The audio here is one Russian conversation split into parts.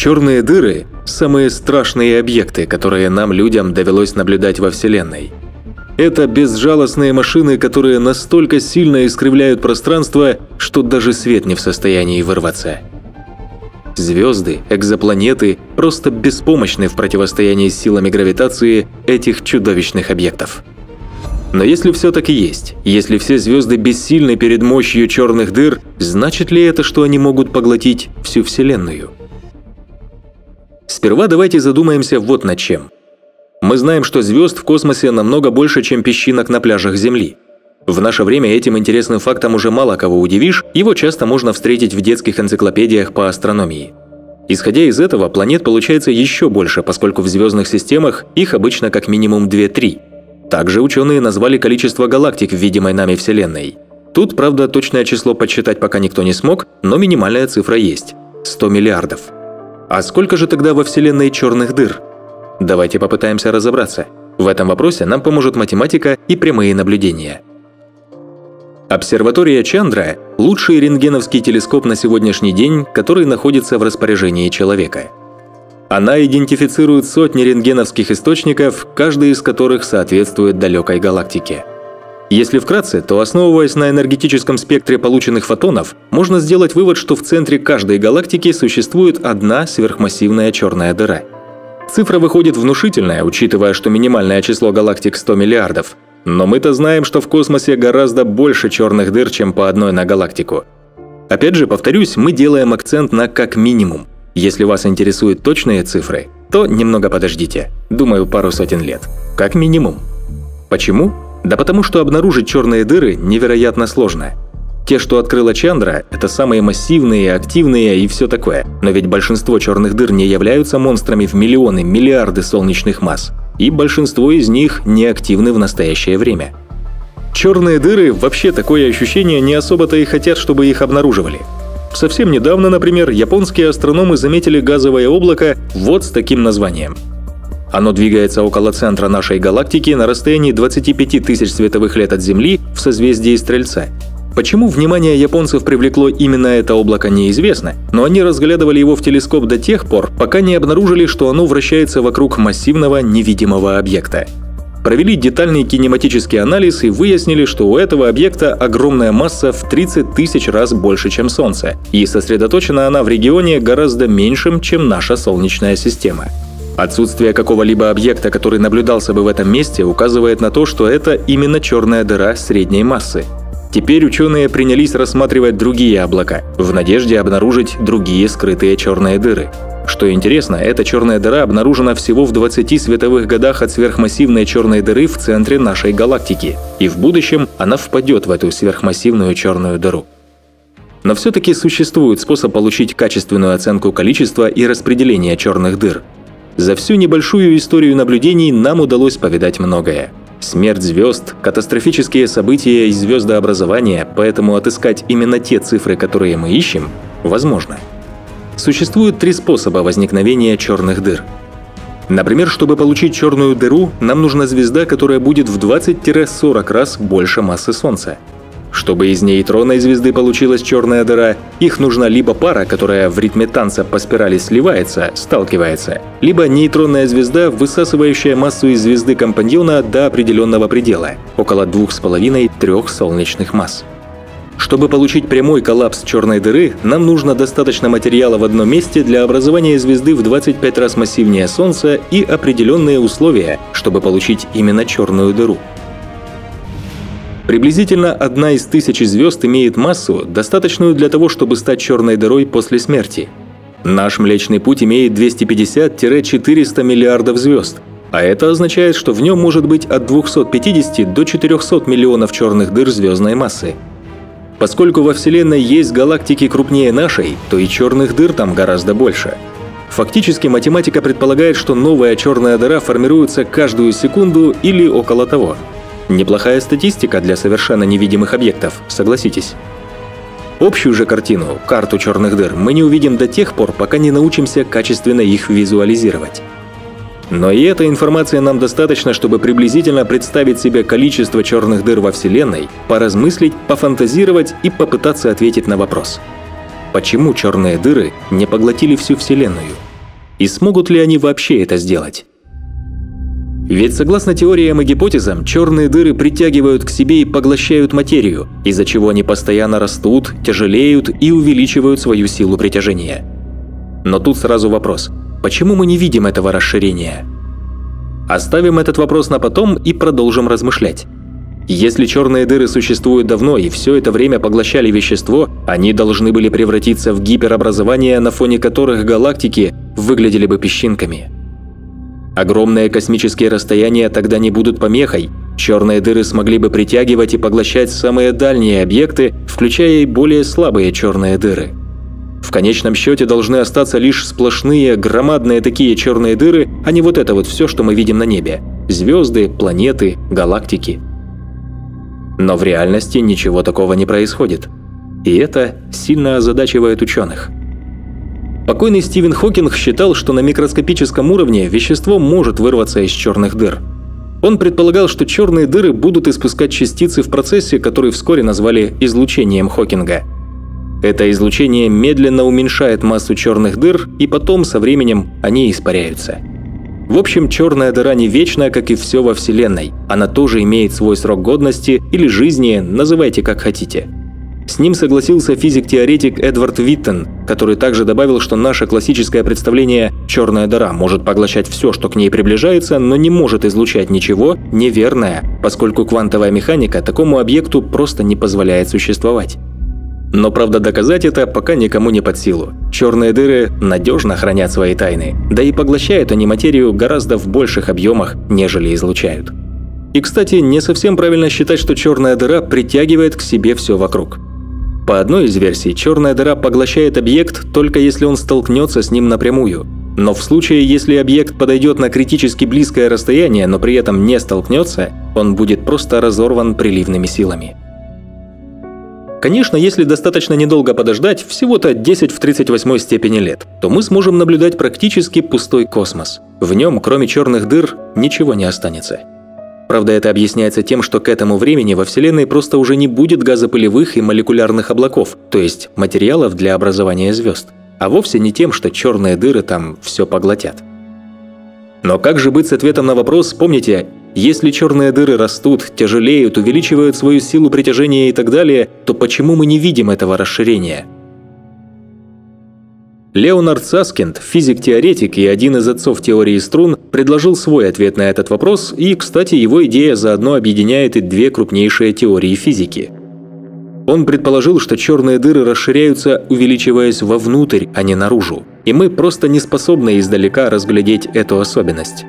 Черные дыры – самые страшные объекты, которые нам, людям, довелось наблюдать во Вселенной. Это безжалостные машины, которые настолько сильно искривляют пространство, что даже свет не в состоянии вырваться. Звезды, экзопланеты просто беспомощны в противостоянии с силами гравитации этих чудовищных объектов. Но если все так и есть, если все звезды бессильны перед мощью черных дыр, значит ли это, что они могут поглотить всю Вселенную? Сперва давайте задумаемся вот над чем. Мы знаем, что звезд в космосе намного больше, чем песчинок на пляжах Земли. В наше время этим интересным фактом уже мало кого удивишь, его часто можно встретить в детских энциклопедиях по астрономии. Исходя из этого, планет получается еще больше, поскольку в звездных системах их обычно как минимум 2-3. Также ученые назвали количество галактик в видимой нами Вселенной. Тут, правда, точное число подсчитать пока никто не смог, но минимальная цифра есть – 100 миллиардов. А сколько же тогда во Вселенной черных дыр? Давайте попытаемся разобраться. В этом вопросе нам поможет математика и прямые наблюдения. Обсерватория Чандра – лучший рентгеновский телескоп на сегодняшний день, который находится в распоряжении человека. Она идентифицирует сотни рентгеновских источников, каждый из которых соответствует далекой галактике. Если вкратце, то, основываясь на энергетическом спектре полученных фотонов, можно сделать вывод, что в центре каждой галактики существует одна сверхмассивная черная дыра. Цифра выходит внушительная, учитывая, что минимальное число галактик 100 миллиардов. Но мы-то знаем, что в космосе гораздо больше черных дыр, чем по одной на галактику. Опять же, повторюсь, мы делаем акцент на «как минимум». Если вас интересуют точные цифры, то немного подождите. Думаю, пару сотен лет. Как минимум. Почему? Да потому что обнаружить черные дыры невероятно сложно. Те, что открыла Чандра, это самые массивные, активные и все такое. Но ведь большинство черных дыр не являются монстрами в миллионы, миллиарды солнечных масс. И большинство из них не активны в настоящее время. Черные дыры, вообще такое ощущение, не особо-то и хотят, чтобы их обнаруживали. Совсем недавно, например, японские астрономы заметили газовое облако вот с таким названием. Оно двигается около центра нашей галактики на расстоянии 25 тысяч световых лет от Земли в созвездии Стрельца. Почему внимание японцев привлекло именно это облако, неизвестно, но они разглядывали его в телескоп до тех пор, пока не обнаружили, что оно вращается вокруг массивного невидимого объекта. Провели детальный кинематический анализ и выяснили, что у этого объекта огромная масса в 30 тысяч раз больше, чем Солнце, и сосредоточена она в регионе гораздо меньшем, чем наша Солнечная система. Отсутствие какого-либо объекта, который наблюдался бы в этом месте, указывает на то, что это именно черная дыра средней массы. Теперь ученые принялись рассматривать другие облака, в надежде обнаружить другие скрытые черные дыры. Что интересно, эта черная дыра обнаружена всего в 20 световых годах от сверхмассивной черной дыры в центре нашей галактики, и в будущем она впадет в эту сверхмассивную черную дыру. Но все-таки существует способ получить качественную оценку количества и распределения черных дыр. За всю небольшую историю наблюдений нам удалось повидать многое. Смерть звезд, катастрофические события и звездообразование, поэтому отыскать именно те цифры, которые мы ищем, возможно. Существует 3 способа возникновения черных дыр. Например, чтобы получить черную дыру, нам нужна звезда, которая будет в 20-40 раз больше массы Солнца. Чтобы из нейтронной звезды получилась черная дыра, их нужна либо пара, которая в ритме танца по спирали сливается, сталкивается, либо нейтронная звезда, высасывающая массу из звезды-компаньона до определенного предела, около 2,5-3 солнечных масс. Чтобы получить прямой коллапс черной дыры, нам нужно достаточно материала в одном месте для образования звезды в 25 раз массивнее Солнца и определенные условия, чтобы получить именно черную дыру. Приблизительно 1 из 1000 звезд имеет массу, достаточную для того, чтобы стать черной дырой после смерти. Наш Млечный Путь имеет 250-400 миллиардов звезд, а это означает, что в нем может быть от 250 до 400 миллионов черных дыр звездной массы. Поскольку во Вселенной есть галактики крупнее нашей, то и черных дыр там гораздо больше. Фактически математика предполагает, что новая черная дыра формируется каждую секунду или около того. Неплохая статистика для совершенно невидимых объектов, согласитесь. Общую же картину, карту черных дыр, мы не увидим до тех пор, пока не научимся качественно их визуализировать. Но и этой информации нам достаточно, чтобы приблизительно представить себе количество черных дыр во Вселенной, поразмыслить, пофантазировать и попытаться ответить на вопрос: почему черные дыры не поглотили всю Вселенную? И смогут ли они вообще это сделать? Ведь согласно теориям и гипотезам, черные дыры притягивают к себе и поглощают материю, из-за чего они постоянно растут, тяжелеют и увеличивают свою силу притяжения. Но тут сразу вопрос: почему мы не видим этого расширения? Оставим этот вопрос на потом и продолжим размышлять. Если черные дыры существуют давно и все это время поглощали вещество, они должны были превратиться в гиперобразования, на фоне которых галактики выглядели бы песчинками. Огромные космические расстояния тогда не будут помехой. Черные дыры смогли бы притягивать и поглощать самые дальние объекты, включая и более слабые черные дыры. В конечном счете должны остаться лишь сплошные, громадные такие черные дыры, а не вот это вот все, что мы видим на небе – звезды, планеты, галактики. Но в реальности ничего такого не происходит. И это сильно озадачивает ученых. Покойный Стивен Хокинг считал, что на микроскопическом уровне вещество может вырваться из черных дыр. Он предполагал, что черные дыры будут испускать частицы в процессе, который вскоре назвали излучением Хокинга. Это излучение медленно уменьшает массу черных дыр, и потом, со временем, они испаряются. В общем, черная дыра не вечна, как и все во Вселенной. Она тоже имеет свой срок годности или жизни, называйте как хотите. С ним согласился физик-теоретик Эдвард Виттен, который также добавил, что наше классическое представление «черная дыра может поглощать все, что к ней приближается, но не может излучать ничего» неверное, поскольку квантовая механика такому объекту просто не позволяет существовать. Но, правда, доказать это пока никому не под силу. Черные дыры надежно хранят свои тайны, да и поглощают они материю гораздо в больших объемах, нежели излучают. И, кстати, не совсем правильно считать, что черная дыра притягивает к себе все вокруг. По одной из версий, черная дыра поглощает объект только если он столкнется с ним напрямую. Но в случае, если объект подойдет на критически близкое расстояние, но при этом не столкнется, он будет просто разорван приливными силами. Конечно, если достаточно недолго подождать, всего-то 10 в 38 степени лет, то мы сможем наблюдать практически пустой космос. В нем, кроме черных дыр, ничего не останется. Правда, это объясняется тем, что к этому времени во Вселенной просто уже не будет газопылевых и молекулярных облаков, то есть материалов для образования звезд, а вовсе не тем, что черные дыры там все поглотят. Но как же быть с ответом на вопрос, помните, если черные дыры растут, тяжелеют, увеличивают свою силу притяжения и так далее, то почему мы не видим этого расширения? Леонард Саскинд, физик-теоретик и один из отцов теории струн, предложил свой ответ на этот вопрос, и, кстати, его идея заодно объединяет и две крупнейшие теории физики. Он предположил, что черные дыры расширяются, увеличиваясь вовнутрь, а не наружу, и мы просто не способны издалека разглядеть эту особенность.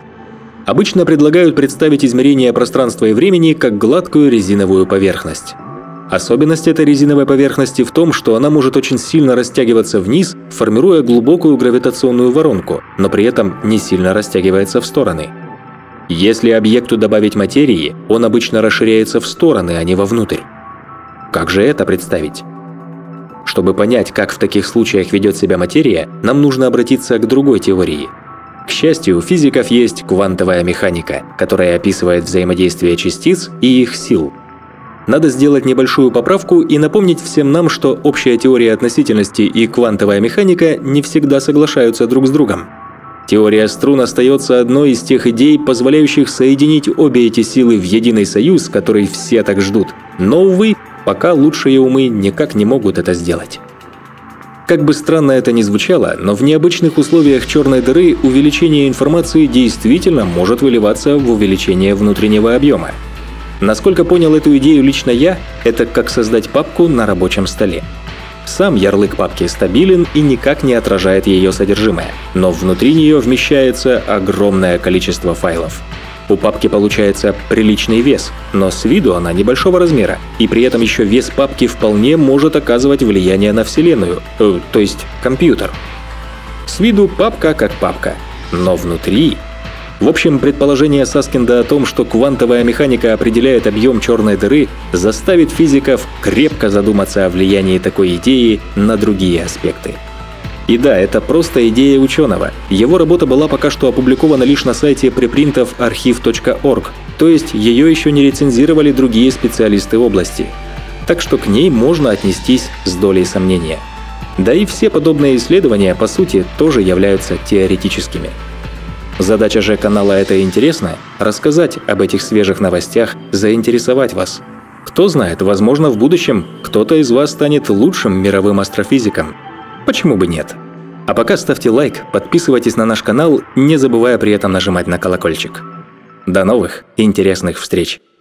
Обычно предлагают представить измерение пространства и времени как гладкую резиновую поверхность. Особенность этой резиновой поверхности в том, что она может очень сильно растягиваться вниз, формируя глубокую гравитационную воронку, но при этом не сильно растягивается в стороны. Если объекту добавить материи, он обычно расширяется в стороны, а не вовнутрь. Как же это представить? Чтобы понять, как в таких случаях ведет себя материя, нам нужно обратиться к другой теории. К счастью, у физиков есть квантовая механика, которая описывает взаимодействие частиц и их сил. Надо сделать небольшую поправку и напомнить всем нам, что общая теория относительности и квантовая механика не всегда соглашаются друг с другом. Теория струн остается одной из тех идей, позволяющих соединить обе эти силы в единый союз, который все так ждут. Но, увы, пока лучшие умы никак не могут это сделать. Как бы странно это ни звучало, но в необычных условиях черной дыры увеличение информации действительно может выливаться в увеличение внутреннего объема. Насколько понял эту идею лично я, это как создать папку на рабочем столе. Сам ярлык папки стабилен и никак не отражает ее содержимое, но внутри нее вмещается огромное количество файлов. У папки получается приличный вес, но с виду она небольшого размера, и при этом еще вес папки вполне может оказывать влияние на Вселенную, то есть компьютер. С виду папка как папка, но внутри... В общем, предположение Саскинда о том, что квантовая механика определяет объем черной дыры, заставит физиков крепко задуматься о влиянии такой идеи на другие аспекты. И да, это просто идея ученого. Его работа была пока что опубликована лишь на сайте препринтов archive.org, то есть ее еще не рецензировали другие специалисты области. Так что к ней можно отнестись с долей сомнения. Да и все подобные исследования, по сути, тоже являются теоретическими. Задача же канала «Это интересно» — рассказать об этих свежих новостях, заинтересовать вас. Кто знает, возможно, в будущем кто-то из вас станет лучшим мировым астрофизиком. Почему бы нет? А пока ставьте лайк, подписывайтесь на наш канал, не забывая при этом нажимать на колокольчик. До новых интересных встреч!